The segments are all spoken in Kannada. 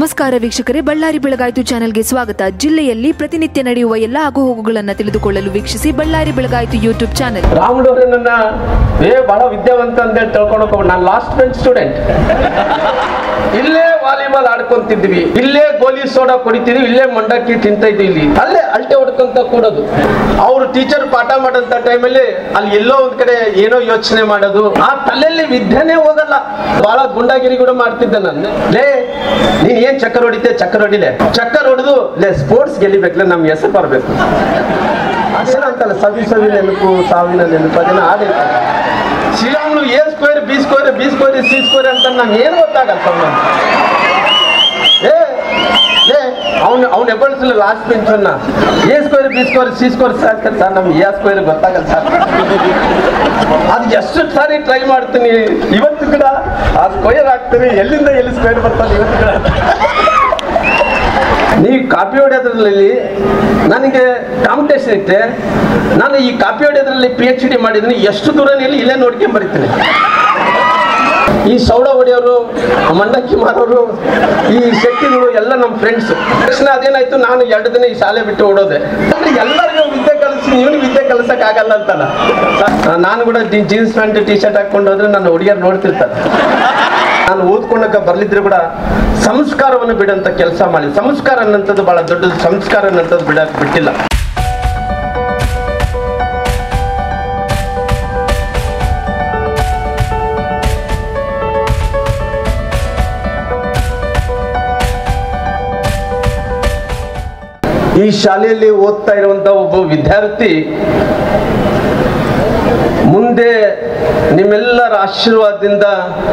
ನಮಸ್ಕಾರ ವೀಕ್ಷಕರೇ, ಬಳ್ಳಾರಿ ಬೆಳಗಾಯಿತು ಚಾನೆಲ್ಗೆ ಸ್ವಾಗತ. ಜಿಲ್ಲೆಯಲ್ಲಿ ಪ್ರತಿನಿತ್ಯ ನಡೆಯುವ ಎಲ್ಲ ಆಗುಹೋಗುಗಳನ್ನು ತಿಳಿದುಕೊಳ್ಳಲು ವೀಕ್ಷಿಸಿ ಬಳ್ಳಾರಿ ಬೆಳಗಾಯಿತು ಯೂಟ್ಯೂಬ್ ಚಾನೆಲ್. ರಾಮುಲವ್ರನ್ನ ಬಹಳ ವಿದ್ಯಾವಂತ ಅಂತ ಹೇಳಿ ತಿಳ್ಕೊಂಡೋಗ. ನಾನು ಲಾಸ್ಟ್ ಬೆಂಚ್ ಸ್ಟೂಡೆಂಟ್. ಇಲ್ಲೇ ವಾಲಿಬಾಲ್ ಆಡ್ಕೊಂತಿದ್ವಿ, ಇಲ್ಲೇ ಗೋಲಿ ಸೋಡಾ ಕುಡಿತಿದ್ವಿ, ಇಲ್ಲೇ ಮಂಡಕ್ಕಿ ತಿಂತ ಇದ್ವಿ, ಇಲ್ಲಿ ಅಲ್ಲೇ ಅಲ್ಟೆ ಹೊಡ್ಕೊಂತ ಕೂಡೋದು. ಅವ್ರು ಟೀಚರ್ ಪಾಠ ಮಾಡಂತ ಟೈಮಲ್ಲಿ ಅಲ್ಲಿ ಎಲ್ಲೋ ಒಂದ್ ಕಡೆ ಏನೋ ಯೋಚನೆ ಮಾಡೋದು. ಆ ತಲೆಯಲ್ಲಿ ವಿದ್ಯೆನೇ ಹೋಗಲ್ಲ. ಬಹಳ ಗುಂಡಾಗಿರಿ ಕೂಡ ಮಾಡ್ತಿದ್ದೆ ನಾನು. ಲೇ ನೀನ್ ಏನ್ ಚಕ್ಕರ್ ಹೊಡಿತೆ, ಚಕ್ಕರ್ ಹೊಡಿಲೆ, ಚಕ್ಕರ್ ಹೊಡೆದು ಲೇ ಸ್ಪೋರ್ಟ್ಸ್ ಗೆಲ್ಲಿಬೇಕಲ್ಲ, ನಮ್ಗೆ ಹೆಸರು ಬರ್ಬೇಕು. ಅದೇನಂತಲ್ಲ, ಸವಿ ನೆನಪು ಸಾವಿನ ನೆನಪು, ಅದನ್ನ ಆಡೈತೆ. ಶ್ರೀರಾಮ್ನು A square B square B square C square ಅಂತ ನಮ್ಗೆ ಏನು ಗೊತ್ತಾಗಲ್ಲ. ಅವ್ನು ಎಬ್ಬಳಿಸಲ್ಲ ಲಾಸ್ಟ್ ಬೆಂಚನ್ನ. A square B square C square ಸಾಕ್ತಾರೆ ಸರ್, ನಮ್ಗೆ ಎ ಸ್ಕ್ವೇರ್ ಗೊತ್ತಾಗಲ್ಲ ಸರ್. ಅದು ಎಷ್ಟು ಸಾರಿ ಟ್ರೈ ಮಾಡ್ತೀನಿ, ಇವತ್ತು ಕೂಡ ಆ ಸ್ಕ್ವೇರ್ ಹಾಕ್ತೀನಿ, ಎಲ್ಲಿಂದ ಎಲ್ಲಿ ಸ್ಕ್ವೇರ್ ಬರ್ತದೆ ಇವತ್ತು ಕೂಡ. ನೀವು ಕಾಪಿ ಹೊಡೆಯೋದ್ರಲ್ಲಿ ನನಗೆ ಕಾಂಪಿಟೇಷನ್ ಇತ್ತೆ. ನಾನು ಈ ಕಾಪಿ ಹೊಡೆಯೋದ್ರಲ್ಲಿ PhD ಮಾಡಿದ್ದೀನಿ. ಎಷ್ಟು ದೂರ ಇಲ್ಲೇ ನೋಡ್ಕೊಂಡ್ ಬರೀತೀನಿ. ಈ ಸೌಡ ಹೊಡೆಯೋರು, ಮಂಡಕ್ಕಿ ಮಾರೋರು, ಈ ಶೆಟ್ಟಿಗಳು ಎಲ್ಲ ನಮ್ಮ ಫ್ರೆಂಡ್ಸ್. ತಕ್ಷಣ ಅದೇನಾಯ್ತು, ನಾನು 2 ದಿನ ಈ ಶಾಲೆ ಬಿಟ್ಟು ಓಡೋದೆ. ಎಲ್ಲರಿಗೂ ವಿದ್ಯೆ ಕಲಿಸಿ ಇವನು ವಿದ್ಯೆ ಕಲಿಸಕ್ ಆಗಲ್ಲ ಅಂತಲ್ಲ. ನಾನು ಕೂಡ ಜೀನ್ಸ್ ಪ್ಯಾಂಟ್ ಟಿ ಶರ್ಟ್ ಹಾಕೊಂಡು ಹೋದ್ರೆ ನನ್ನ ಹುಡುಗಿಯರು ನೋಡ್ತಿರ್ತಾರೆ. ನಾನು ಓದ್ಕೊಂಡಾಗ ಬರ್ಲಿದ್ರೆ ಕೂಡ ಸಂಸ್ಕಾರವನ್ನು ಬಿಡಂತ ಕೆಲಸ ಮಾಡಿ. ಸಂಸ್ಕಾರ ಅನ್ನಂಥದ್ದು ಬಹಳ ದೊಡ್ಡದು. ಸಂಸ್ಕಾರ ಅನ್ನಂಥದ್ದು ಬಿಟ್ಟಿಲ್ಲ. ಈ ಶಾಲೆಯಲ್ಲಿ ಓದ್ತಾ ಇರುವಂತ ಒಬ್ಬ ವಿದ್ಯಾರ್ಥಿ ಮುಂದೆ ನಿಮ್ಮೆಲ್ಲರ ಆಶೀರ್ವಾದದಿಂದ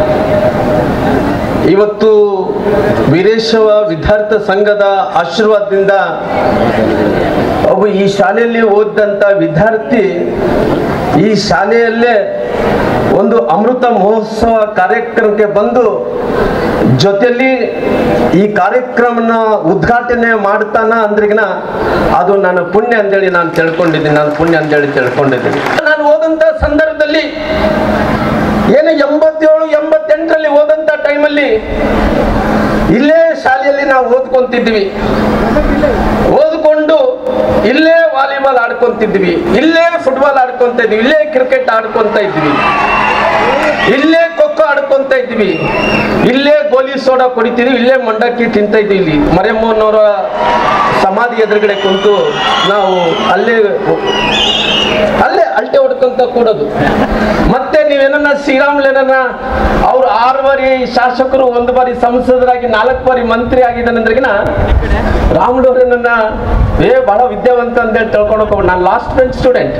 ಇವತ್ತು ವೀರೇಶವ ವಿದ್ಯಾರ್ಥಿ ಸಂಘದ ಆಶೀರ್ವಾದದಿಂದ ಒಬ್ಬ ಈ ಶಾಲೆಯಲ್ಲಿ ಓದಿದಂತ ವಿದ್ಯಾರ್ಥಿ ಈ ಶಾಲೆಯಲ್ಲೇ ಒಂದು ಅಮೃತ ಮಹೋತ್ಸವ ಕಾರ್ಯಕ್ರಮಕ್ಕೆ ಬಂದು ಜೊತೆಯಲ್ಲಿ ಈ ಕಾರ್ಯಕ್ರಮನ ಉದ್ಘಾಟನೆ ಮಾಡ್ತಾನ ಅಂದ್ರಿಗಿನ ಅದು ನನ್ನ ಪುಣ್ಯ ಅಂತೇಳಿ ನಾನು ತಿಳ್ಕೊಂಡಿದ್ದೀನಿ. ನಾನು ಓದಂತ ಸಂದರ್ಭದಲ್ಲಿ ಏನು 87, 88ರಲ್ಲಿ ಓದಂತ ಟೈಮಲ್ಲಿ ಇಲ್ಲೇ ಶಾಲೆಯಲ್ಲಿ ನಾವು ಓದ್ಕೊಂತಿದ್ವಿ. ಓದ್ಕೊಂಡು ಇಲ್ಲೇ ವಾಲಿಬಾಲ್ ಆಡ್ಕೊಂತಿದ್ವಿ, ಇಲ್ಲೇ ಫುಟ್ಬಾಲ್ ಆಡ್ಕೊಂತ ಇದ್ವಿ, ಇಲ್ಲೇ ಕ್ರಿಕೆಟ್ ಆಡ್ಕೊಂತ ಇದ್ವಿ, ಇಲ್ಲೇ ಖೋಖೋ ಆಡ್ಕೊಂತ ಇದ್ವಿ, ಇಲ್ಲೇ ಗೋಲಿ ಸೋಡಾ ಕುಡಿತಿದ್ವಿ, ಇಲ್ಲೇ ಮಂಡಕ್ಕಿ ತಿಂತ ಇದ್ವಿ. ಇಲ್ಲಿ ಮರೆಯಮ್ಮನವರ ಸಮಾಧಿ ಎದುರುಗಡೆ ಕುಂತು ನಾವು ಅಲ್ಲೇ ಅಲ್ಟೆ ಹೊಡ್ಕೊಂತ ಕೂಡೋದು. ಮತ್ತೆ ನೀವೇನ ಶ್ರೀರಾಮ್ಲೇನ ಅವ್ರು 6 ಬಾರಿ ಶಾಸಕರು, 1 ಬಾರಿ ಸಂಸದರಾಗಿ, 4 ಬಾರಿ ಮಂತ್ರಿ ಆಗಿದ್ದಾನಂದ್ರಿಗಿನ ರಾಮುಲವ್ರನ್ನ ಬಹಳ ವಿದ್ಯಾವಂತ ಅಂತ ಹೇಳಿ ತಿಳ್ಕೊಂಡೋಗ. ನಾನು ಲಾಸ್ಟ್ ಬೆಂಚ್ ಸ್ಟೂಡೆಂಟ್.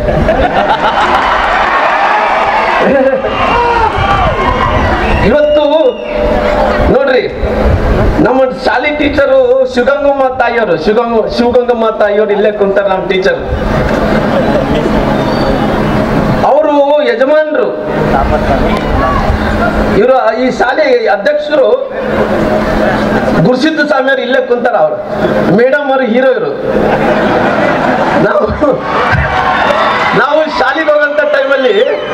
ಇವತ್ತು ನೋಡ್ರಿ, ನಮ್ಮ ಶಾಲೆ ಟೀಚರು ಶಿವಗಂಗಮ್ಮ ತಾಯಿಯವರು ಇಲ್ಲೇ ಕುಂತಾರ. ನಮ್ಮ ಟೀಚರ್ ಅವರು ಯಜಮಾನರು, ಇವರು ಈ ಶಾಲೆ ಅಧ್ಯಕ್ಷರು ಗುರುಸಿದ್ಧ ಸ್ವಾಮಿಯವರು ಇಲ್ಲೇ ಕುಂತಾರ. ಅವರು ಮೇಡಮ್ ಅವರು ಹೀರೋ. ಇವರು ನಾವು ಶಾಲೆಗೆ ಹೋಗಂತ ಟೈಮಲ್ಲಿ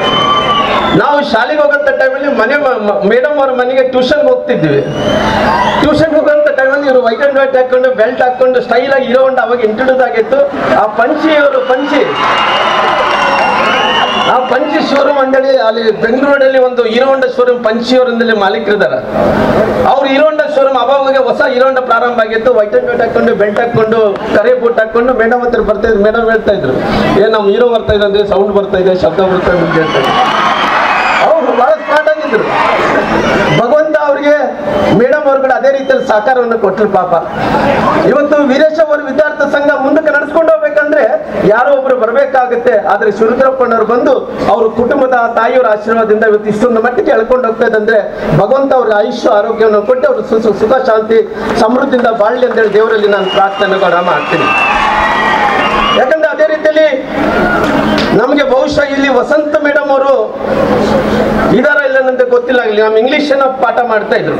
ಮನೆ ಮೇಡಮ್ ಅವ್ರ ಮನೆಗೆ ಟ್ಯೂಷನ್ ಹೋಗ್ತಿದ್ವಿ. ಟ್ಯೂಷನ್ ಹೋಗೋಂಥ ಟೈಮಲ್ಲಿ ಇವರು ವೈಟ್ ಅಂಡ್ ವೈಟ್ ಹಾಕೊಂಡು, ಬೆಲ್ಟ್ ಹಾಕೊಂಡು ಸ್ಟೈಲ್ ಆಗಿ ಹೀರೋ ಹೊಂಡ ಅವಾಗ ಇಂಟ್ರೊಡ್ಯೂಸ್ ಆಗಿತ್ತು. ಆ ಪಂಚಿ ಶೋರೂಮ್ ಅಂದೇಳಿ ಅಲ್ಲಿ ಬೆಂಗಳೂರಲ್ಲಿ ಒಂದು ಹೀರೋ ಹೊಂಡ ಶೋರೂಮ್ ಪಂಚಿಯವರಿಂದಲೇ ಮಾಲೀಕರಿದ್ದಾರೆ. ಅವ್ರು ಹೀರೋ ಹೊಂಡ ಶೋರೂಮ್ ಅವಾಗ ಹೊಸ ಹೀರೋ ಹೊಂಡ ಪ್ರಾರಂಭ ಆಗಿತ್ತು. ವೈಟ್ ಅಂಡ್ ವೈಟ್ ಹಾಕೊಂಡು, ಬೆಲ್ಟ್ ಹಾಕೊಂಡು, ಕರೆ ಬೂಟ್ ಹಾಕೊಂಡು ಮೇಡಮ್ ಹತ್ರ ಬರ್ತಾ ಇದ್ರು. ಮೇಡಮ್ ಹೇಳ್ತಾ ಇದ್ರು, ನಮ್ಮ ಹೀರೋ ಬರ್ತಾ ಇದೆ ಅಂದ್ರೆ ಸೌಂಡ್ ಬರ್ತಾ ಇದೆ, ಶಬ್ದ ಬರ್ತಾ ಇದೆ ಅಂತ ಹೇಳ್ತಾ ಇದ್ರು. ಅವ್ರು ಬಹಳ ಸ್ಮಾರ್ಟ್ ಆಗಿದ್ರು. ಭಗವಂತ ಅವ್ರಿಗೆ ಮೇಡಮ್ ಅವ್ರು ಕೂಡ ಅದೇ ರೀತಿಯಲ್ಲಿ ಸಹಕಾರವನ್ನು ಕೊಟ್ಟರು. ಪಾಪ ಇವತ್ತು ವೀರೇಶ ಅವರ ವಿದ್ಯಾರ್ಥಿ ಸಂಘ ಮುಂದಕ್ಕೆ ನಡೆಸ್ಕೊಂಡು ಹೋಗ್ಬೇಕಂದ್ರೆ ಯಾರೋ ಒಬ್ರು ಬರ್ಬೇಕಾಗುತ್ತೆ. ಆದ್ರೆ ಶಿವರುದ್ರಪ್ಪನವ್ರು ಬಂದು ಅವ್ರ ಕುಟುಂಬದ ತಾಯಿಯವರ ಆಶೀರ್ವಾದದಿಂದ ಇವತ್ತು ಇಷ್ಟೊಂದು ಮಟ್ಟಿಗೆ ಎಳ್ಕೊಂಡು ಹೋಗ್ತಾ ಇದ್ದಂದ್ರೆ ಭಗವಂತ ಅವ್ರಿಗೆ ಆಯುಷ್ಯ ಆರೋಗ್ಯವನ್ನು ಕೊಟ್ಟು ಅವರು ಸುಖ ಶಾಂತಿ ಸಮೃದ್ಧಿಯಿಂದ ಬಾಳ್ಲಿ ಅಂತೇಳಿ ದೇವರಲ್ಲಿ ನಾನು ಪ್ರಾರ್ಥನೆ ಕೂಡ ಮಾಡ್ತೀನಿ. ಯಾಕಂದ್ರೆ ಅದೇ ರೀತಿಯಲ್ಲಿ ನಮಗೆ ಬಹುಶಃ ಇಲ್ಲಿ ವಸಂತ ಮೇಡಮ್ ಅವರು ಇದಾರ ಇಲ್ಲ ಅಂತ ಗೊತ್ತಿಲ್ಲ. ಇಲ್ಲಿ ನಮ್ಮ ಇಂಗ್ಲಿಷ್ ಪಾಠ ಮಾಡ್ತಾ ಇದ್ರು.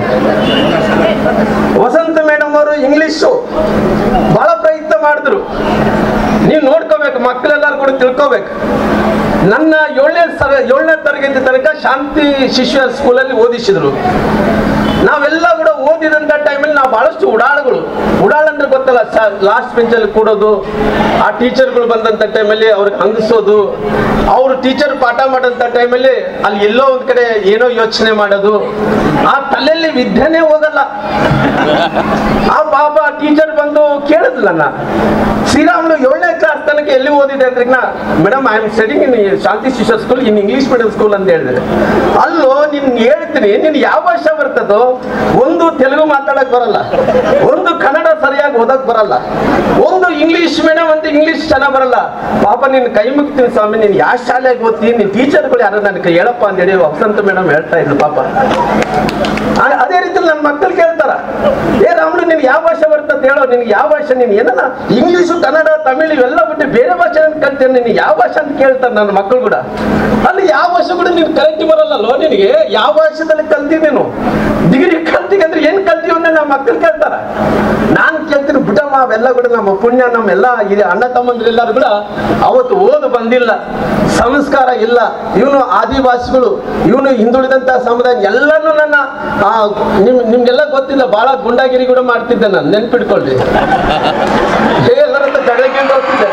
ವಸಂತ ಮೇಡಮ್ ಅವರು ಇಂಗ್ಲಿಷು ಬಹಳ ಪ್ರಯತ್ನ ಮಾಡಿದ್ರು. ನೀವು ನೋಡ್ಕೋಬೇಕು, ಮಕ್ಕಳೆಲ್ಲರೂ ಕೂಡ ತಿಳ್ಕೋಬೇಕು. ನನ್ನ 7ನೇ ತರಗತಿ ತನಕ ಶಾಂತಿ ಶಿಶು ಸ್ಕೂಲಲ್ಲಿ ಓದಿಸಿದ್ರು. ನಾವೆಲ್ಲ ಕೂಡ ಓದಿದಂತ ಟೈಮಲ್ಲಿ ನಾವು ಬಹಳಷ್ಟು ಉಡಾಳ ಅಂದ್ರೆ ಗೊತ್ತಲ್ಲ, ಲಾಸ್ಟ್ ಬೆಂಚಲ್ಲಿ ಕೂಡೋದು, ಆ ಟೀಚರ್ಗಳು ಬಂದಂತ ಟೈಮಲ್ಲಿ ಅವ್ರಿಗೆ ಹಂಗಿಸೋದು, ಅವ್ರು ಟೀಚರ್ ಪಾಠ ಮಾಡೋಂಥ ಟೈಮಲ್ಲಿ ಅಲ್ಲಿ ಎಲ್ಲೋ ಒಂದ್ ಕಡೆ ಏನೋ ಯೋಚನೆ ಮಾಡೋದು, ಆ ತಲೆಯಲ್ಲಿ ವಿದ್ಯೆನೇ ಹೋಗಲ್ಲ. ಆ ಪಾಪ ಟೀಚರ್ ಬಂದು ಕೇಳಿದ್ಲ, ಶ್ರೀರಾಮ್ಲು 7ನೇ ಕ್ಲಾಸ್ ತನಕ ಎಲ್ಲಿ ಓದಿದೆ ಅಂದ್ರೆ, madam I am studying in Shanti Shishu school in English medium school ಅಂತ ಹೇಳಿದ್ರೆ, ಅಲ್ಲೋ ನಿನ್ ಹೇಳ್ತೀನಿ, ನಿನ್ ಯಾವ ಭಾಷೆ ಬರ್ತದೋ, ಒಂದು ತೆಲುಗು ಮಾತಾಡಕ್ ಬರಲ್ಲ, ಒಂದು ಕನ್ನಡ ಸರಿಯಾಗಿ ಓದಕ್ ಬರಲ್ಲ, ಒಂದು ಇಂಗ್ಲಿಷ್ ಮೀಡಿಯಂ ಅಂತ ಇಂಗ್ಲಿಷ್ ಚೆನ್ನಾಗ್ ಬರಲ್ಲ. ಪಾಪ ನಿನ್ ಕೈ ಮುಗ್ತೀನಿ ಸ್ವಾಮಿ, ನೀನ್ ಯಾವ ಶಾಲೆಗೆ ಓದ್ತೀನಿ, ನಿನ್ ಟೀಚರ್ಗಳು ಯಾರು ನನಗೆ ಹೇಳಪ್ಪ ಅಂತ ಹೇಳಿ ವಸಂತ ಮೇಡಮ್ ಹೇಳ್ತಾ ಇದ್ರು ಪಾಪ. ಅದೇ ರೀತಿ ನನ್ನ ಮಕ್ಕಳು ಕೇಳ್ತಾರ, ಏ ರಾಮ್ಲು ನಿನ್ ಯಾವ ಭಾಷೆ ಬರ್ತದೆ ಹೇಳೋ, ನಿನ್ಗೆ ಯಾವ ಭಾಷೆ, ನೀನ್ ಏನ ಇಂಗ್ಲಿಷು ಕನ್ನಡ ತಮಿಳು ಇವೆಲ್ಲ ಬಿಟ್ಟು ಬೇರೆ ಭಾಷೆ ಕಲ್ತೇನೆ, ನಿನ್ ಯಾವ ಭಾಷೆ ಅಂತ ಕೇಳ್ತಾರೆ ನನ್ನ ಮಕ್ಕಳು ಕೂಡ. ಅಲ್ಲಿ ಯಾವ ಭಾಷೆ ಕೂಡ ನೀನ್ ಕರೆಕ್ಟ್ ಬರಲ್ಲೋ, ನಿನಗೆ ಯಾವ ಭಾಷೆದಲ್ಲಿ ಕಲ್ತಿ, ನೀನು ಡಿಗ್ರಿ ಕಲ್ತಿಗೆ ಅಂದ್ರೆ ಏನ್ ಕಲ್ತೀವಿ ಅಂದ್ರೆ ನಮ್ಮ ಮಕ್ಕಳು ಕೇಳ್ತಾರ. ನಾನು ಕೇಳ್ತೀನಿ, ಬಿಡಮ್ಮ ಅವೆಲ್ಲ ಕೂಡ ನಮ್ಮ ಪುಣ್ಯ, ನಮ್ಮೆಲ್ಲ ಅಣ್ಣ ತಮ್ಮಂದ್ರೆಲ್ಲರೂ ಕೂಡ ಅವತ್ತು ಓದು ಬಂದಿಲ್ಲ, ಸಂಸ್ಕಾರ ಇಲ್ಲ, ಇವನು ಆದಿವಾಸಿಗಳು, ಇವನು ಹಿಂದುಳಿದಂತ ಸಮುದಾಯ ಎಲ್ಲಾನು ನನ್ನ ನಿಮ್ಗೆಲ್ಲ ಗೊತ್ತಿಲ್ಲ, ಬಹಳ ಗುಂಡಾಗಿರಿ ಕೂಡ ಮಾಡ್ತಿದ್ದೆ ನಾನು, ನೆನ್ಪಿಟ್ಕೊಳ್ಳಿ, ಎಲ್ಲರಂತ ಜಗಳಕ್ಕೆ ಹೋಗ್ತಿದ್ದೆ.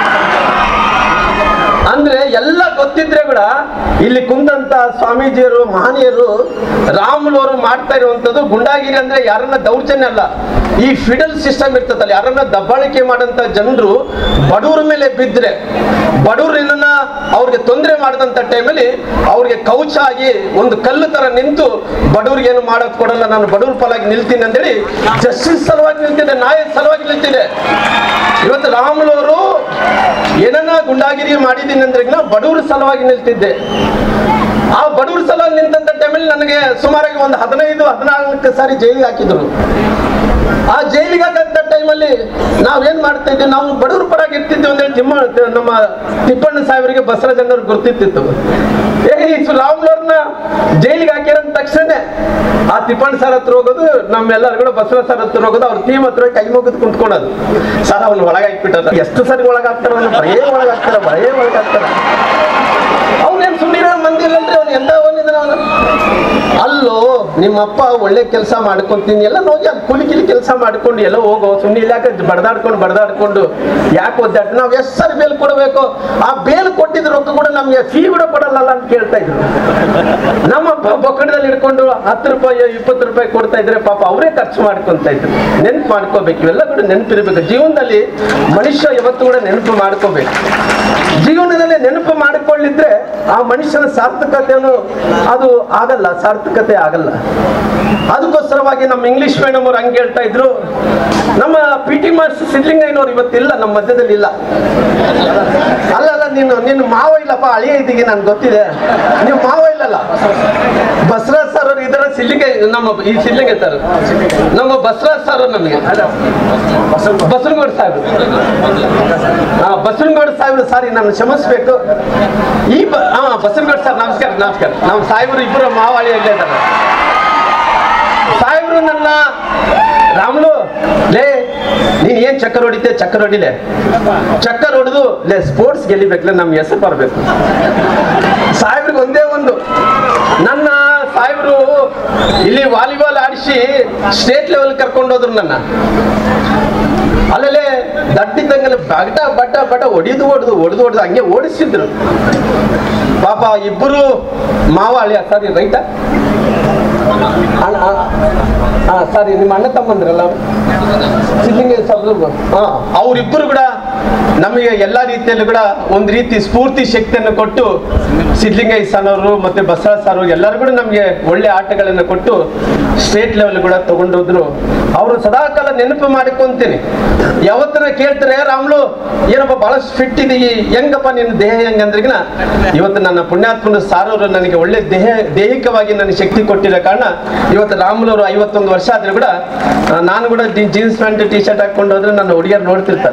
ಅಂದ್ರೆ ಎಲ್ಲ ಗೊತ್ತಿದ್ರೆ ಕೂಡ ಇಲ್ಲಿ ಕುಂದಂತ ಸ್ವಾಮೀಜಿಯರು ಮಹನೀಯರು ರಾಮುಲವರು ಮಾಡ್ತಾ ಇರುವಂತದ್ದು ಗುಂಡಾಗಿರಿ ಅಂದ್ರೆ ಯಾರನ್ನ ದೌರ್ಜನ್ಯ ಅಲ್ಲ, ಈ ಫಿಡಲ್ ಸಿಸ್ಟಮ್ ಇರ್ತದಲ್ಲ, ಯಾರನ್ನ ದಬ್ಬಾಳಿಕೆ ಮಾಡಂತ ಜನರು ಬಡವ್ರ ಮೇಲೆ ಬಿದ್ರೆ, ಬಡವ್ರನ್ನ ಅವ್ರಿಗೆ ತೊಂದರೆ ಮಾಡಿದಂತ ಟೈಮಲ್ಲಿ ಅವ್ರಿಗೆ ಕೌಚ ಆಗಿ ಒಂದು ಕಲ್ಲು ತರ ನಿಂತು ಬಡವ್ರಿಗೆ ಏನು ಮಾಡಕ್ ಕೊಡಲ್ಲ, ನಾನು ಬಡವ್ರ ಪರವಾಗಿ ನಿಲ್ತೀನಿ ಅಂತೇಳಿ ಜಸ್ಟಿಸ್ ಸಲುವಾಗಿ ನಿಲ್ತಿದೆ, ನ್ಯಾಯದ ಸಲುವಾಗಿ ನಿಲ್ತಿದೆ. ಇವತ್ತು ರಾಮುಲವರು ಏನನ್ನ ಗುಂಡಾಗಿರಿ ಮಾಡಿದ್ದೀನಿ ಅಂದ್ರೆ ಬಡವ್ರ ಸಲುವಾಗಿ ನಿಲ್ತಿದ್ದೆ. ಆ ಬಡವ್ರ ಸಲುವಾಗಿ ನಿಂತ ಟೈಮಲ್ಲಿ ನನಗೆ ಸುಮಾರಾಗಿ ಒಂದು 15-14 ಸಾರಿ ಜೈಲಿಗೆ ಹಾಕಿದ್ರು. ಆ ಜೈಲಿಗೆ ಹಾಕಂತ ಟೈಮಲ್ಲಿ ನಾವೇನ್ ಮಾಡ್ತಾ ಇದ್ವಿ, ನಾವು ಬಡವ್ರ ಪರಾಗಿ ಇರ್ತಿದ್ವಿ ಅಂತೇಳಿ ನಮ್ಮ ತಿಪ್ಪಣ್ಣ ಸಾಹೇಬರಿಗೆ ಬಸವರಾಜಣ್ಣವ್ರು ಗುರ್ತಿತ್ತಿತ್ತು. ರಾಮುಲವ್ರನ್ನ ಜೈಲಿಗೆ ಹಾಕಿರಂತ ತಕ್ಷಣ ಆ ತಿಪ್ಪಣ್ಣ ಸರ್ ಹತ್ರ ಹೋಗೋದು, ನಮ್ಮೆಲ್ಲರೂ ಕೂಡ ಬಸವ ಸರ್ ಹತ್ರ ಹೋಗೋದು, ಅವ್ರ ಟೀಮ್ ಹತ್ರ ಕೈ ಮುಗಿದು ಕುಂತ್ಕೊಳ್ಳೋದು, ಸರ್ ಅವ್ನು ಒಳಗಾಕ್ಬಿಟ್ಟಾರ, ಎಷ್ಟು ಸರಿ ಒಳಗಾಗ್ತಾರ, ಬರೇ ಒಳಗಾಗ್ತಾರ. ಅವನೇನ್ ಸುಮ್ಮನೆ ಮಂದಿ ಇಲ್ಲಲ್ರಿ, ಅವ್ನು ಎಂತ ಅವನಿದ್ದಾನ ಅವನು. ಅಲ್ಲೋ ನಿಮ್ಮಪ್ಪ ಒಳ್ಳೆ ಕೆಲಸ ಮಾಡ್ಕೊಂತೀನಿ ಎಲ್ಲ ಹೋಗಿ ಅದು ಕೂಲಿ ಕೆಲಸ ಮಾಡ್ಕೊಂಡು ಎಲ್ಲ ಹೋಗೋ, ಸುಮ್ಮನೆ ಇಲ್ಲ ಬಡದಾಡ್ಕೊಂಡು ಯಾಕೆ ಒದ್ದಾಡ, ನಾವ್ ಎಷ್ಟು ಸರಿ ಬೇಲ್ ಕೊಡಬೇಕು, ಆ ಬೇಲ್ ಕೊಟ್ಟಿದ್ ರೊಕ್ಕ ಕೂಡ ನಮ್ಗೆ ಫೀ ಕೂಡ ಕೊಡಲ್ಲ ಅಂತ ಕೇಳ್ತಾ ಇದ್ರು. ನಮ್ಮಪ್ಪ ಬೊಕ್ಕಡದಲ್ಲಿ ಹಿಡ್ಕೊಂಡು 10 ರೂಪಾಯಿ 20 ರೂಪಾಯಿ ಕೊಡ್ತಾ ಇದ್ರೆ ಪಾಪ ಅವರೇ ಖರ್ಚು ಮಾಡ್ಕೊಂತ ಇದ್ರು. ನೆನ್ಪು ಮಾಡ್ಕೋಬೇಕು, ಇವೆಲ್ಲ ಕೂಡ ನೆನಪಿರ್ಬೇಕು. ಜೀವನದಲ್ಲಿ ಮನುಷ್ಯ ಯಾವತ್ತು ಕೂಡ ನೆನಪು ಮಾಡ್ಕೋಬೇಕು. ಜೀವನದಲ್ಲಿ ನೆನಪು ಮಾಡಿಕೊಳ್ಳಿದ್ರೆ ಆ ಮನುಷ್ಯನ ಸಾರ್ಥಕತೆಯನ್ನು ಅದು ಆಗಲ್ಲ, ಸಾರ್ಥಕತೆ ಆಗಲ್ಲ. ಅದಕ್ಕೋಸ್ಕರವಾಗಿ ನಮ್ಮ ಇಂಗ್ಲಿಷ್ ಮೇಡಮ್ ಅವ್ರು ಹಂಗೆ ಹೇಳ್ತಾ ಇದ್ರು. ನಮ್ಮ PT ಮಾಸ್ಟರ್ ಸಿದ್ಲಿಂಗಯ್ಯನವ್ರು ಇವತ್ತಿಲ್ಲ, ನಮ್ಮ ಮಧ್ಯದಲ್ಲಿ ಇಲ್ಲ. ಅಲ್ಲ ನೀನು ಮಾವ ಇಲ್ಲಪ್ಪ, ಅಳಿಯ ಇದ್ದೀಗಿ ನನ್ಗೆ ಗೊತ್ತಿದೆ, ನೀವು ಮಾವ ಇಲ್ಲಲ್ಲ. ಬಸವರಾಜ್ ಸರ್ ಅವರು ಇದರ ಈ ಸಿದ್ಲಿಂಗ ಸರ್, ನಮ್ಮ ಬಸವರಾಜ್ ಸರ್ ನಮಗೆ ಬಸವನಗೌಡ ಸಾಹೇಬ್, ಬಸವನಗೌಡ ಸಾಹೇಬ್ರು, ಸಾರಿ ನಾನು ಕ್ಷಮಿಸ್ಬೇಕು. ಬಸವನಗೌಡ ಸರ್ ನಮಸ್ಕಾರ. ನಮ್ಮ ಸಾಹೇಬರು ಇಬ್ಬರು ಮಾವಾಳಿ ಇಲ್ಲೇ ಇದ್ದಾರೆ. ಸಾಹೇಬರು ನನ್ನ ರಾಮುಲು, ಲೇ ನೀನ್ ಏನ್ ಚಕ್ಕರ್ ಹೊಡಿಲೆ, ಚಕ್ಕರ್ ಹೊಡೆದು ಲೇ ಸ್ಪೋರ್ಟ್ಸ್ ಗೆಲ್ಲಿಬೇಕಲ್ಲ, ನಮ್ಗೆ ಹೆಸರು ಬರ್ಬೇಕು. ಸಾಹೇಬ್ರಿಗೆ ಒಂದೇ ಒಂದು, ನನ್ನ ಸಾಹೇಬರು ಇಲ್ಲಿ ವಾಲಿಬಾಲ್ ಆಡಿಸಿ ಸ್ಟೇಟ್ ಲೆವೆಲ್ ಕರ್ಕೊಂಡು ಹೋದ್ರು ನನ್ನ. ಅಲ್ಲೇ ದಡ್ಡಿದ್ದಂಗೆಲ್ಲ ಬಟ್ಟ ಹೊಡೆದು ಹಂಗೆ ಓಡಿಸಿದ್ರು. ಪಾಪ ಇಬ್ಬರು ಮಾವ ಅಳಿಯ, ಸರಿ ರೈಟಾ, ಸಾರಿ ನಿಮ್ಮ ಅಣ್ಣ ತಮ್ಮಂದ್ರಲ್ಲ ಸಿದ್ಲಿಂಗ ಅವರಿಬ್ಬರು ಕೂಡ ನಮಗೆ ಎಲ್ಲಾ ರೀತಿಯಲ್ಲೂ ಕೂಡ ಒಂದು ರೀತಿ ಸ್ಫೂರ್ತಿ ಶಕ್ತಿಯನ್ನು ಕೊಟ್ಟು, ಸಿದ್ಲಿಂಗಯ್ಯ ಸರ್ ಮತ್ತೆ ಬಸವರಾಜ್ ಸರ್ ಎಲ್ಲರೂ ಕೂಡ ನಮಗೆ ಒಳ್ಳೆ ಆಟಗಳನ್ನು ಕೊಟ್ಟು ಸ್ಟೇಟ್ ಲೆವೆಲ್ ಕೂಡ ತಗೊಂಡೋದ್ರು. ಅವರು ಸದಾಕಾಲ ನೆನಪು ಮಾಡಿಕೊಂತೀನಿ. ಯಾವತ್ತನ ಕೇಳ್ತಾರೆ, ರಾಮುಲು ಏನಪ್ಪ ಬಹಳಷ್ಟು ಫಿಟ್ ಇದೀವಿ, ಹೆಂಗಪ್ಪ ನಿನ್ನ ದೇಹ ಹೆಂಗಂದ್ರಿಗಿನ, ಇವತ್ತು ನನ್ನ ಪುಣ್ಯಾತ್ಮನ ಸಾರವರು ನನಗೆ ಒಳ್ಳೆ ದೈಹಿಕವಾಗಿ ನನಗೆ ಶಕ್ತಿ ಕೊಟ್ಟಿರೋ ಕಾರಣ ಇವತ್ತು ರಾಮುಲವರು 51 ವರ್ಷ ಆದ್ರೂ ಕೂಡ ನಾನು ಕೂಡ ಜೀನ್ಸ್ ಪ್ಯಾಂಟ್ ಟಿ ಶರ್ಟ್ ಹಾಕೊಂಡು ಹೋದ್ರೆ ನನ್ನ ಹುಡುಗಿಯರು ನೋಡ್ತಿರ್ತಾರೆ.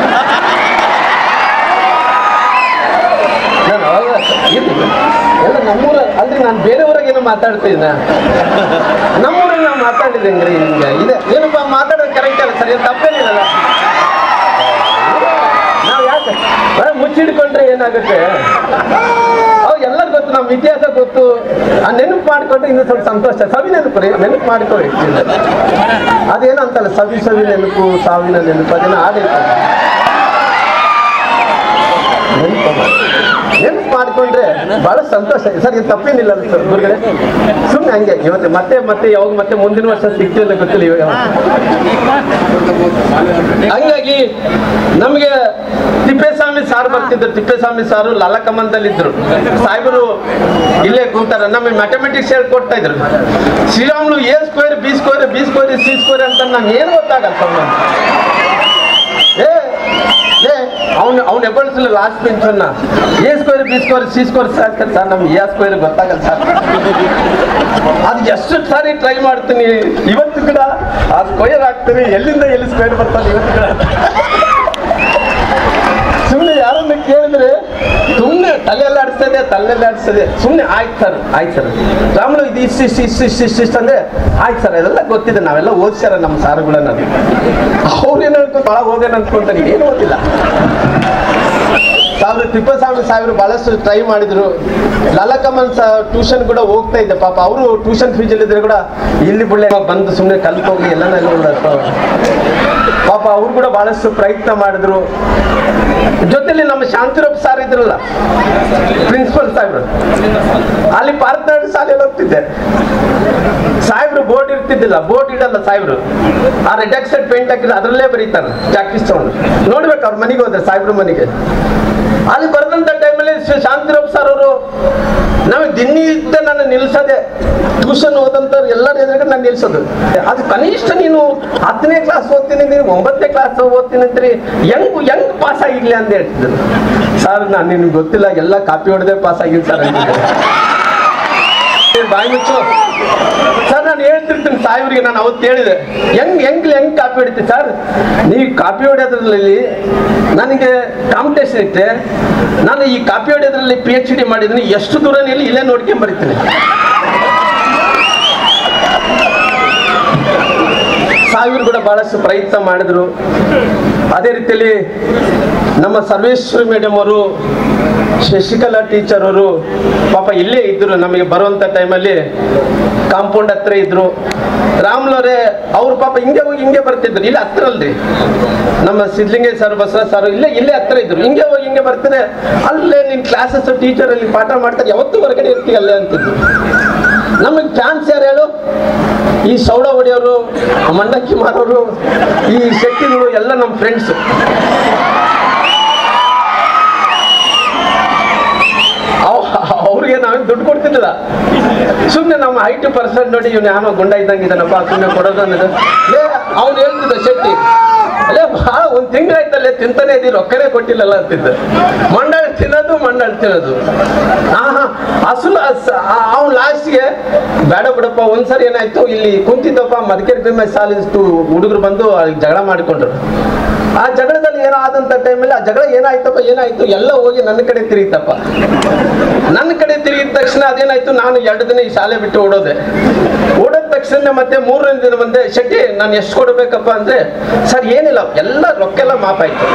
ಎಲ್ಲ ನಮ್ಮೂರ ಅಂದ್ರೆ ನಾನು ಬೇರೆ ಊರಾಗ ಏನೋ ಮಾತಾಡ್ತಾ ಇದ್ದ, ನಮ್ಮೂರಲ್ಲಿ ನಾವು ಮಾತಾಡಿದಂಗ್ರಿ ಹಿಂಗೆ ಇದೆ ಏನಪ್ಪ ಮಾತಾಡೋದು ಕರೆಕ್ಟ್ ಅಲ್ಲ, ಸರಿ ತಪ್ಪೇನಿಲ್ಲ. ನಾವು ಯಾಕೆ ಮುಚ್ಚಿಡ್ಕೊಂಡ್ರೆ ಏನಾಗುತ್ತೆ, ಎಲ್ಲರೂ ಗೊತ್ತು, ನಮ್ಮ ಇತಿಹಾಸ ಗೊತ್ತು, ಆ ನೆನಪು ಮಾಡಿಕೊಂಡು ಇನ್ನೂ ಸ್ವಲ್ಪ ಸಂತೋಷ. ಸವಿ ನೆನಪು ರೀ, ನೆನಪು ಮಾಡಿಕೊಳ್ಳಿ. ಅದೇನಂತಲ್ಲ, ಸವಿ ನೆನಪು, ಸಾವಿನ ನೆನಪು, ಅದೇನೋ ಆಗೈತೆ. ನೆನಪು ಮಾಡಿಕೊಂಡ್ರೆ ಬಹಳ ಸಂತೋಷ. ಸರ್ ಇದು ತಪ್ಪೇನಿಲ್ಲ ಸರ್ ಗುರುಗಳೇ, ಸುಮ್ಮನೆ ಹಂಗೆ ಇವತ್ತು ಮತ್ತೆ ಯಾವಾಗ ಮತ್ತೆ ಮುಂದಿನ ವರ್ಷ ಸಿಗ್ತಿಲ್ಲ ಗೊತ್ತಿಲ್ಲ ಇವಾಗ. ಹಂಗಾಗಿ ನಮಗೆ ತಿಪ್ಪೇಸ್ವಾಮಿ ಸಾರು ಬರ್ತಿದ್ರು. ತಿಪ್ಪೇಸ್ವಾಮಿ ಸಾರು ಲಲಕಮಂದಲ್ಲಿದ್ರು. ಸಾಹೇಬರು ಇಲ್ಲೇ ಕೂತಾರ. ನಮಗೆ ಮ್ಯಾಥಮೆಟಿಕ್ಸ್ ಹೇಳ್ಕೊಡ್ತಾ ಇದ್ರು. Sriramulu A square B square B square C square ಅಂತ ನಮ್ಗೆ ಏನು ಗೊತ್ತಾಗಲ್ಲ. ಅವ್ನು ಎಬ್ಬಳಿಸಲು ಲಾಸ್ಟ್ ಬೆಂಚನ್ನ A square B square C square ಸಾಕು ಸರ್, ನಮ್ಗೆ A ಸ್ಕ್ವೇರ್ ಗೊತ್ತಾಗಲ್ಲ ಸರ್. ಅದು ಎಷ್ಟು ಸಾರಿ ಟ್ರೈ ಮಾಡ್ತೀನಿ, ಇವತ್ತು ಕೂಡ ಆ ಸ್ಕ್ವೇರ್ ಹಾಕ್ತೀನಿ, ಎಲ್ಲಿಂದ ಎಲ್ಲಿ ಸ್ಕ್ವೇರ್ ಬರ್ತದೆ ಇವತ್ತು ಕೂಡ. ಸುಮ್ಮನೆ ಯಾರನ್ನ ಕೇಳಿದ್ರೆ ಸುಮ್ಮನೆ ತಲೆಯೆಲ್ಲ ಆಡಿಸ್ತದೆ. ಸುಮ್ಮನೆ ಆಯ್ತು ಸರ್ ರಾಮುಲು ಇದು ಇಷ್ಟು ಅಂದ್ರೆ ಆಯ್ತು ಸರ್, ಅದೆಲ್ಲ ಗೊತ್ತಿದೆ, ನಾವೆಲ್ಲ ಓದಿಸ್ಯಾರ ನಮ್ಮ ಸಾರುಗಳನ್ನ. ಅವ್ರೇನು ಅನ್ಕೊಂಡು ಭಾಳ ಹೋಗೋಣ ಅನ್ಕೊಂತಾರೆ, ಏನು ಓದಿಲ್ಲ. ತಿಪ್ಪೇಸ್ವಾಮಿ ಸಾಹೇಬರು ಬಹಳಷ್ಟು ಟ್ರೈ ಮಾಡಿದ್ರು. ಲಲಕಮನ್ ಟ್ಯೂಷನ್ ಕೂಡ ಹೋಗ್ತಾ ಇದ್ದೆ. ಪಾಪ ಅವರು ಟ್ಯೂಷನ್ ಫೀಸಲ್ಲಿದ್ರೆ ಕೂಡ ಇಲ್ಲಿ ಬುಳ್ಳೆ ಬಂದು ಸುಮ್ಮನೆ ಕಲ್ತೋಗಿ ಎಲ್ಲ ಪಾಪ ಅವ್ರು ಕೂಡ ಬಹಳಷ್ಟು ಪ್ರಯತ್ನ ಮಾಡಿದ್ರು. ಜೊತೆಲಿ ನಮ್ಮ ಶಾಂತಿರೂಪ್ ಸಾರ್ ಇದ್ರಲ್ಲ, ಪ್ರಿನ್ಸಿಪಲ್ ಸಾಹೇಬ್ರು, ಅಲ್ಲಿ ಪಾರ್ಥನಾಡು ಶಾಲೆಯಲ್ಲಿ ಹೋಗ್ತಿದ್ದೆ. ಸಾಹೇಬ್ರು ಬೋರ್ಡ್ ಇರ್ತಿದ್ದಿಲ್ಲ, ಬೋರ್ಡ್ ಇಡಲ್ಲ ಸಾಹೇಬ್ರು. ಆ ರೆಡ್ ಆಕ್ಸೈಡ್ ಪೇಂಟ್ ಹಾಕಿಲ್ಲ, ಅದರಲ್ಲೇ ಬರೀತಾರೆ ಚಾಕಿಸ್ ತಗೊಂಡು. ನೋಡ್ಬೇಕು ಅವ್ರ ಮನೆಗೆ ಹೋದ್ರೆ, ಸಾಹೇಬ್ರ ಮನೆಗೆ. ಅಲ್ಲಿ ಬರೆದಂತ ಟೈಮಲ್ಲಿ ಶಾಂತಿರೂಪ್ ಸರ್ ಅವರು ನಮಗೆ ದಿನನಿತ್ಯ ನನ್ನ ನಿಲ್ಸದೆ, ಟ್ಯೂಷನ್ ಓದಂತವ್ರು ಎಲ್ಲರ ಎದುರಿಗೆ ನಾನು ನಿಲ್ಸೋದು. ಅದು ಕನಿಷ್ಠ ನೀನು 10ನೇ ಕ್ಲಾಸ್ ಓದ್ತೀನಿ, ನೀನು 9ನೇ ಕ್ಲಾಸ್ ಓದ್ತೀನಿ ಅಂತೀರಿ, ಹೆಂಗ್ ಪಾಸ್ ಆಗಿರ್ಲಿ ಅಂತ ಹೇಳ್ತಿದ್ರು. ಸರ್ ನಾನು ನಿನ್ಗೆ ಗೊತ್ತಿಲ್ಲ, ಎಲ್ಲ ಕಾಪಿ ಹೊಡೆದೇ ಪಾಸ್ ಆಗಿಲ್ಲ ಸರ್. ಬಾಯಿ ಮುಚ್ಚು ಸರ್, ನಾನು ಹೇಳ್ತಿರ್ತೀನಿ ಸಾಹೇಬ್ರಿಗೆ. ನಾನು ಅವತ್ತು ಹೇಳಿದೆ, ಹೆಂಗ್ ಕಾಪಿ ಹೊಡಿತೀವಿ ಸರ್, ನೀವು ಕಾಪಿ ಹೊಡೆಯೋದ್ರಲ್ಲಿ ನನಗೆ ಕಾಂಪಿಟೇಷನ್ ಇತ್ತೆ, ನಾನು ಈ ಕಾಪಿ ಹೊಡೆಯೋದ್ರಲ್ಲಿ PhD ಮಾಡಿದ್ದೀನಿ, ಎಷ್ಟು ದೂರ ಇಲ್ಲೇ ನೋಡ್ಕೊಂಡ್ ಬರೀತೀನಿ. ಸಾಹೇಬ್ರು ಕೂಡ ಬಹಳಷ್ಟು ಪ್ರಯತ್ನ ಮಾಡಿದ್ರು. ಅದೇ ರೀತಿಯಲ್ಲಿ ನಮ್ಮ ಸರ್ವೇಶ್ವರಿ ಮೇಡಮ್ ಅವರು, ಶಶಿಕಲಾ ಟೀಚರ್ ಅವರು ಪಾಪ ಇಲ್ಲೇ ಇದ್ರು. ನಮಗೆ ಬರುವಂತ ಟೈಮಲ್ಲಿ ಕಾಂಪೌಂಡ್ ಹತ್ರ ಇದ್ರು. ರಾಮ್ಲವರೇ ಅವ್ರು ಪಾಪ ಹಿಂಗೆ ಬರ್ತಿದ್ರು. ಇಲ್ಲಿ ಹತ್ರ ಅಲ್ರಿ, ನಮ್ಮ ಸಿದ್ಲಿಂಗೇಶ್ ಸರ್, ಬಸವರಾಜ್ ಸರ್ ಇಲ್ಲೇ ಹತ್ರ ಇದ್ರು. ಹಿಂಗೆ ಬರ್ತಿದ್ರೆ, ಅಲ್ಲೇ ನಿನ್ ಕ್ಲಾಸಸ್ ಟೀಚರ್ ಅಲ್ಲಿ ಪಾಠ ಮಾಡ್ತಾರೆ, ಯಾವತ್ತೂ ಹೊರಗಡೆ ಇರ್ತೀವಿ ಅಲ್ಲೇ ಅಂತಿದ್ರು. ನಮಗೆ ಚಾನ್ಸ್ ಯಾರು ಹೇಳು? ಈ ಸೌಡ ಹೊಡೆಯವರು, ಮಂಡಕ್ಕಿ ಮಾರೋರು, ಈ ಶೆಟ್ಟಿಗಳು ಎಲ್ಲ ನಮ್ಮ ಫ್ರೆಂಡ್ಸ್. ಅವ್ರಿಗೆ ನಾವೇನು ದುಡ್ಡು ಕೊಡ್ತಿದ್ದಿಲ್ಲ. ಸುಮ್ಮನೆ ನಮ್ಮ IT% ನೋಡಿ ಇವ್ನು ಯಾನೋ ಗುಂಡ ಇದ್ದಂಗಿದ್ದಾನಪ್ಪ, ಸುಮ್ಮನೆ ಕೊಡೋದು ಅನ್ನೋದು. ಅವ್ನು ಹೇಳ್ತಿದ್ದ ಶೆಟ್ಟಿ, ಅಲ್ಲೇ ಭಾಳ ಒಂದು ತಿಂಗಳಾಯ್ತಲ್ಲೇ ತಿಂತಾನೆ ಇದ್ದೀವಿ, ರೊಕ್ಕನೇ ಕೊಟ್ಟಿಲ್ಲಲ್ಲ ಅಂತಿದ್ದ. ಮಂಡಾಳ್ ತಿನ್ನೋದು. ಅಸಲು ಅವ್ನು ಲಾಸ್ಟ್ಗೆ ಬೇಡ ಬಿಡಪ್ಪ. ಒಂದ್ಸರಿ ಏನಾಯ್ತು, ಇಲ್ಲಿ ಕುಂತಿದ್ದಪ್ಪ ಮದಕೇರಿ ಫೇಮಸ್ ಶಾಲಿಸ್ತು ಹುಡುಗರು ಬಂದು ಜಗಳ ಮಾಡಿಕೊಂಡ್ರು. ಆ ಜಗಳದಲ್ಲಿ ಏನೋ ಆದಂತ ಟೈಮಲ್ಲಿ ಆ ಜಗಳ ಏನಾಯ್ತು ಎಲ್ಲ ಹೋಗಿ ನನ್ನ ಕಡೆ ತಿರುಗಿತಪ್ಪ. ನನ್ನ ಕಡೆ ತಿರುಗಿದ ತಕ್ಷಣ ಅದೇನಾಯ್ತು, ನಾನು 2 ದಿನ ಈ ಶಾಲೆ ಬಿಟ್ಟು ಓಡೋದ ತಕ್ಷಣ ಮತ್ತೆ 3ನೇ ದಿನ ಬಂದೆ. ಶೆಟ್ಟಿ ನಾನು ಎಷ್ಟು ಕೊಡ್ಬೇಕಪ್ಪ ಅಂದ್ರೆ, ಸರ್ ಏನಿಲ್ಲ, ಎಲ್ಲ ರೊಕ್ಕೆಲ್ಲ ಮಾಪಾಯ್ತು.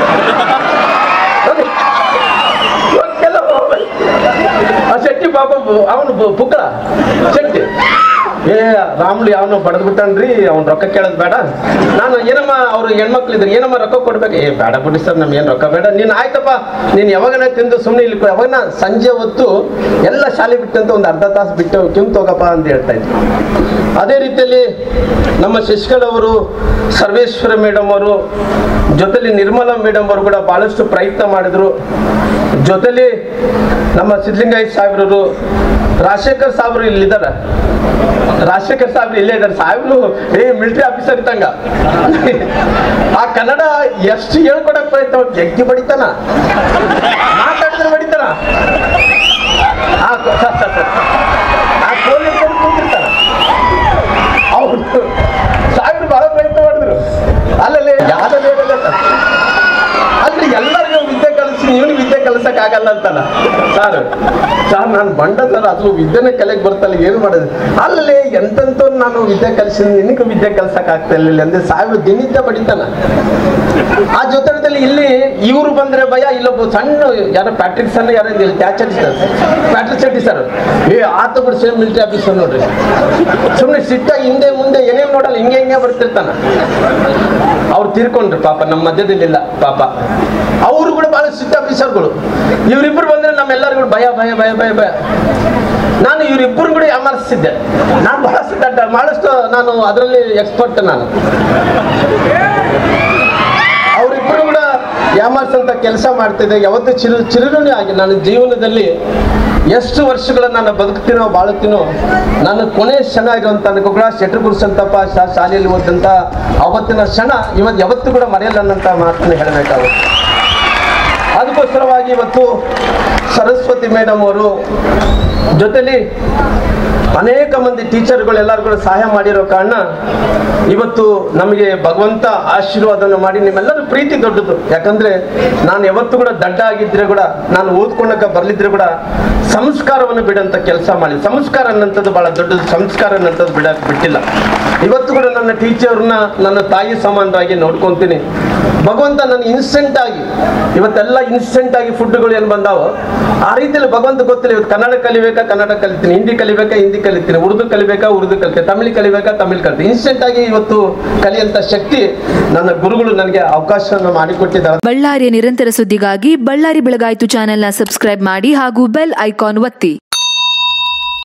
ಆ ಶೆಟ್ಟಿ ಪಾಪ ಅವನು ಪುಕ್ಕಳ ಶೆಟ್ಟಿ, ರಾಮುಲು ಯಾವನೋ ಬಡದ್ ಬಿಟ್ಟನ್ರಿ, ಅವ್ನು ರೊಕ್ಕ ಕೇಳೋದು ಬೇಡ. ನಾನು ಏನಮ್ಮ ಅವ್ರು ಹೆಣ್ಮಕ್ಳು ಇದ್ರು, ಏನಮ್ಮ ರೊಕ್ಕ ಕೊಡ್ಬೇಕು? ಬೇಡ ಬಿಡಿ ಸರ್, ನಮ್ಗೆ ಏನು ರೊಕ್ಕ ಬೇಡ. ನೀನು ಆಯ್ತಪ್ಪ, ನೀನು ಯಾವಾಗನ ತಿಂದು ಸುಮ್ಮನೆ ಇಲ್ಲಿ ಯಾವಾಗ ಸಂಜೆ ಹೊತ್ತು ಎಲ್ಲ ಶಾಲೆ ಬಿಟ್ಟಂತ ಒಂದು ಅರ್ಧ ತಾಸು ಬಿಟ್ಟು ಕೆಂಪು ಹೋಗಪ್ಪ ಅಂತ ಹೇಳ್ತಾ ಇದ್ರು. ಅದೇ ರೀತಿಯಲ್ಲಿ ನಮ್ಮ ಶಶಿಕಲಾ ಅವರು, ಸರ್ವೇಶ್ವರ ಮೇಡಮ್ ಅವರು, ಜೊತೆಲಿ ನಿರ್ಮಲಾ ಮೇಡಮ್ ಅವರು ಕೂಡ ಬಹಳಷ್ಟು ಪ್ರಯತ್ನ ಮಾಡಿದ್ರು. ಜೊತೆಲಿ ನಮ್ಮ ಸಿದ್ಲಿಂಗಯ್ಯ ಸಾಹೇಬ್ರವರು, ರಾಜಶೇಖರ್ ಸಾಹೇಬ್ರು ಇಲ್ಲಿದ್ದಾರೆ. ರಾಜಶೇಖರ್ ಸಾಹೇಬ್ರು ಇಲ್ಲೇ ಇದ್ದಾರೆ. ಸಾಹೇಬ್ರು ಮಿಲಿಟರಿ ಆಫೀಸರ್ ಇದ್ದಂಗ. ಆ ಕನ್ನಡ ಎಷ್ಟು ಹೇಳ್ಕೊಡಕ್ ಪ್ರಯತ್ನ, ಜಗ್ಗಿ ಬಡಿತಾನ, ಮಾತಾಡಿದ್ರೆ ಬಡಿತಾನ. ಆ ಕೋಲ್ ಹಿಡ್ಕೊಂಡು ಕೂತಿರ್ತಾನ. ಅವ್ರು ಸಾಹೇಬ್ರು ಬಹಳ ಪ್ರಯತ್ನ ಮಾಡಿದ್ರು. ಅಲ್ಲಲ್ಲಿ ಯಾವ್ದು ಅಲ್ರಿ ಎಲ್ಲರಿಗೂ ವಿದ್ಯೆ ಕಲಿಸಿ, ಇವನು ವಿದ್ಯೆ ಕಲಿಸಕ್ ಆಗಲ್ಲ ಅಂತಲ್ಲ. ಸಾರ್ ನಾನು ಬಂಡ ಸರ್, ಅದು ವಿದ್ಯೆನೇ ಕಲೆಗೆ ಬರ್ತಲ್ಲ, ಏನು ಮಾಡೋದು? ಅಲ್ಲೇ ಎಂತೆಂಥವ್ರು ನಾನು ವಿದ್ಯೆ ಕಲಿಸಿ ನಿನಗೂ ವಿದ್ಯೆ ಕಲ್ಸಕ್ ಆಗ್ತಾ ಇಲ್ಲ ಅಂದ್ರೆ ಸಾವಿರ ದಿನಿದ್ದ ಬಡಿತಾನ. ಆ ಜೊತೆದಲ್ಲಿ ಇಲ್ಲಿ ಇವ್ರು ಬಂದ್ರೆ ಭಯ, ಇಲ್ಲೊಬ್ಬ ಸಣ್ಣ ಯಾರೋ ಪ್ಯಾಟ್ರಿಕ್ ಸರ್ ಯಾರೋ ಪ್ಯಾಟ್ರಿಕ್ ಶೆಟ್ಟಿ ಸರ್, ಆತ ಬಿಡು ಸೇಮ್ ಮಿಲಿಟರಿ ಆಫೀಸರ್ ನೋಡ್ರಿ, ಸುಮ್ಮನೆ ಸಿಟ್ಟಾಗಿ ಹಿಂದೆ ಮುಂದೆ ಏನೇನು ನೋಡಲ್ಲ, ಹಿಂಗೆ ಬರ್ತಿರ್ತಾನ. ಅವ್ರು ತೀರ್ಕೊಂಡ್ರು ಪಾಪ, ನಮ್ಮ ಮಧ್ಯದಲ್ಲಿ ಇಲ್ಲ ಪಾಪ. ಅವರು ಕೂಡ ಬಹಳ ಸಿಟ್ಟ ಆಫೀಸರ್ಗಳು. ಇವರಿಬ್ಬರು ಬಂದ್ರೆ ನಮ್ಮೆಲ್ಲರಿಗೂ ಭಯ ಭಯ ಭಯ ಭಯ ಭಯ. ನಾನು ಇವರಿಬ್ಬರು ಕೂಡ ಯಾಮಾರಿಸಿದ್ದೆ. ನಾನು ಬಹಳ ಸಿಟ್ಟ, ಬಹಳಷ್ಟು ನಾನು ಅದರಲ್ಲಿ ಎಕ್ಸ್ಪರ್ಟ್. ನಾನು ಅವರಿಬ್ಬರು ಕೂಡ ಯಾಮಾರಿಸಂತ ಕೆಲಸ ಮಾಡ್ತಿದ್ದೆ. ಯಾವತ್ತೂ ಚಿರುರುಣಿ ಆಗಿ ನಾನು ಜೀವನದಲ್ಲಿ ಎಷ್ಟು ವರ್ಷಗಳ ನಾನು ಬದುಕ್ತೀನೋ ಬಾಳುತ್ತೀನೋ, ನನ್ನ ಕೊನೆ ಕ್ಷಣ ಇರುವಂತ ಕೂಡ ಶೆಟ್ರು ಸಂತಪ್ಪ ಶಾಲೆಯಲ್ಲಿ ಓದಂತ ಅವತ್ತಿನ ಕ್ಷಣ ಯಾವತ್ತೂ ಕೂಡ ಮರೆಯಲ್ಲ ಅನ್ನಂತ ಮಾತನ್ನು ಹೇಳಬೇಕಾಗುತ್ತೆ. ಅದಕ್ಕೋಸ್ಕರವಾಗಿ ಇವತ್ತು ಸರಸ್ವತಿ ಮೇಡಮ್ ಅವರು ಜೊತೆಲಿ ಅನೇಕ ಮಂದಿ ಟೀಚರ್ಗಳು ಎಲ್ಲರೂ ಕೂಡ ಸಹಾಯ ಮಾಡಿರೋ ಕಾರಣ ಇವತ್ತು ನಮಗೆ ಭಗವಂತ ಆಶೀರ್ವಾದವನ್ನು ಮಾಡಿ, ನಿಮ್ಮೆಲ್ಲರೂ ಪ್ರೀತಿ ದೊಡ್ಡದು. ಯಾಕಂದ್ರೆ ನಾನು ಯಾವತ್ತೂ ಕೂಡ ದಡ್ಡ ಆಗಿದ್ರೆ ಕೂಡ, ನಾನು ಓದ್ಕೊಂಡಾಗ ಬರ್ಲಿದ್ರೆ ಕೂಡ ಸಂಸ್ಕಾರವನ್ನು ಬಿಡಂತ ಕೆಲಸ ಮಾಡಿ. ಸಂಸ್ಕಾರ ಅನ್ನಂಥದ್ದು ಬಹಳ ದೊಡ್ಡದು, ಸಂಸ್ಕಾರ ಅನ್ನಂಥದ್ದು ಬಿಟ್ಟಿಲ್ಲ. ಇವತ್ತು ಕೂಡ ನನ್ನ ಟೀಚರ್ನ ನನ್ನ ತಾಯಿ ಸಮಾನರಾಗಿ ನೋಡ್ಕೊಂತೀನಿ. ಭಗವಂತ ನನ್ನ ಇನ್ಸ್ಟೆಂಟ್ ಆಗಿ ಇವತ್ತೆಲ್ಲ ಇನ್ಸ್ಟೆಂಟ್ ಆಗಿ ಫುಡ್ಗಳು ಏನು ಬಂದಾವೋ ಆ ರೀತಿಯಲ್ಲಿ ಭಗವಂತ ಗೊತ್ತಿಲ್ಲ. ಇವತ್ತು ಕನ್ನಡ ಕಲಿಬೇಕಾ ಕನ್ನಡ ಕಲಿತೀನಿ, ಹಿಂದಿ ಕಲಿಬೇಕಾ ಹಿಂದಿ ಕಲಿತೀನಿ, ಉರ್ದು ಕಲಿಬೇಕಾ ಉರ್ದು ಕಲಿತೀನಿ, ತಮಿಳು ಕಲಿಬೇಕಾ ತಮಿಳು ಕಲಿತೀನಿ. ಇನ್ಸ್ಟೆಂಟ್ ಆಗಿ ಇವತ್ತು ಕಲಿಯಂತ ಶಕ್ತಿ ನನ್ನ ಗುರುಗಳು ನನಗೆ ಅವಕಾಶವನ್ನು ಮಾಡಿಕೊಟ್ಟಿದ್ದಾರೆ. ಬಳ್ಳಾರಿಯ ನಿರಂತರ ಸುದ್ದಿಗಾಗಿ ಬಳ್ಳಾರಿ ಬೆಳಗಾಯಿತು ಚಾನೆಲ್ನ ಸಬ್ಸ್ಕ್ರೈಬ್ ಮಾಡಿ ಹಾಗೂ ಬೆಲ್ ಐಕಾನ್ ಒತ್ತಿ.